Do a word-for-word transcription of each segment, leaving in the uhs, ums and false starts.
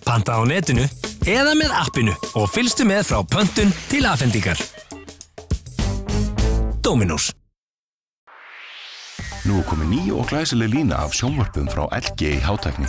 Panta á netinu eða með appinu og fylgstu með frá pöntun til afhendingar. Dominos. Nú er komið ný og glæsileg lína af sjónvörpum frá L G í hátækni.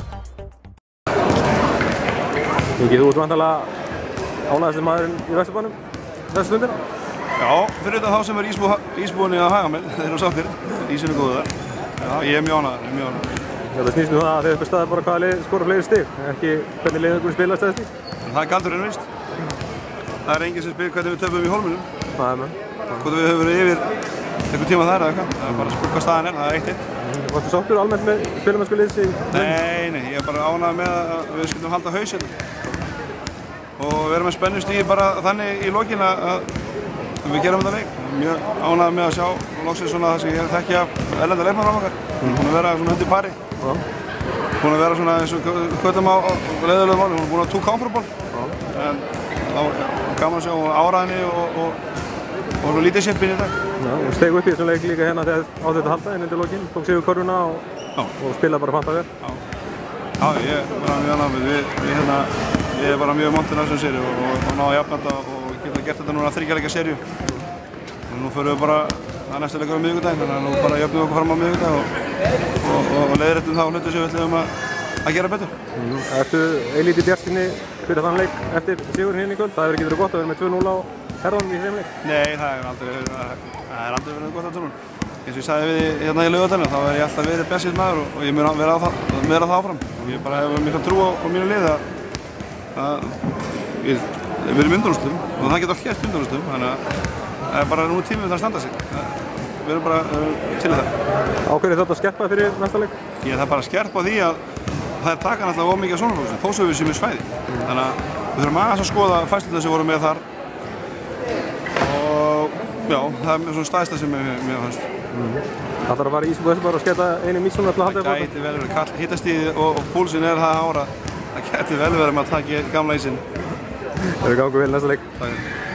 Ingi, þú ert vantanlega ánægðasti maðurinn í Vesturbænum þessu stundina? Já, fyrir þetta þá sem er ísbú, ísbúinni að haga með, þeir eru sáttir, ísinn er góður þar. Já, ég er mjög ánægður, ég er mjög ánægður. Þetta snýst um það að þeir upp staðar bara hvaða lið skora fleiri stig, ekki hvernig liðin ykkur spilast eða stig. Það er galdurinn, veist. Það er enginn sem spyr hvernig við töpum í hólminum. Það er með. Hvort við höfum verið yfir einhvern tíma þar eða eitthvað. Það er bara að spyrja hvað staðan er, það er eitt eitt. Varstu sáttur almennt með spilamennsku liðs í? Nei, nei, ég er bara ánægður með að við skyldum halda haus hérna. Og við erum með spennustígi bara þannig í lokin að við gerum þetta leik. Mjög ánægður með að sjá loksins svona það sem ég þekki af erlenda leikmann frá okkar. Hún er búin að vera svona undir pari. Búin að vera svona eins og kvötum á leiðilegu máli. Hún er búin að two comfortable. En þá gaman að sjá áræðinni og, og, og svona leadershipin í dag. Já, og steg upp í þessum leik líka hérna þegar á þetta halda inn undir lokin. Tók sigur körfuna og, og spila bara fanta vel. Já, Já ég er bara mjög ánægður. Við, við hérna, ég er bara mjög montinn af þessum serju og, og, og náðu að jafna þetta og geta gert þetta núna þriggja leikja serju. Og nú förum við bara að næsta leikur á miðvikudaginn, þannig að nú bara jöfnum við okkur fram á miðvikudag og, og, og, og leiðréttum þá hluti sem við ætlum að, að gera betur. Mm. Ertu eilítið bjartsýnni fyrir þann leik eftir sigurinn hérna í kvöld? Það hefur ekki verið gott að vera með tvö núll á herðunum í þeim leik? Nei, það er aldrei, það er aldrei verið gott að tölum. Eins og ég sagði við hérna í Laugardalnum, þá er ég alltaf verið bjartsýnn maður og, og ég mun vera á það, vera það áfram. Og ég bara hefur mikla trú á, á mínu liði að, að við, við erum undanúrslitum og það getur allt gert undanúrslitum, þannig að það er bara nú tíminn við það að standa sig. Við erum bara uh, til það. Á hverju er þetta að skerpa fyrir næsta leik? Ég er það bara að skerpa því að það er takan alltaf of mikið af svona fólksum, þó sem við séum í svæði. Þannig að við þurfum aðeins að skoða fæsluna sem voru með þar. Og já, það er svona staðista sem ég mér fannst. Mm. Það þarf að fara í Ísbú þessu bara að sketa einu mísuna til að halda það gæti vel verið, hittastíð og, og púlsinn er það ára. Það gæti vel verið með að taka gamla ísinn. Það er gangu vel næsta leik. Takk.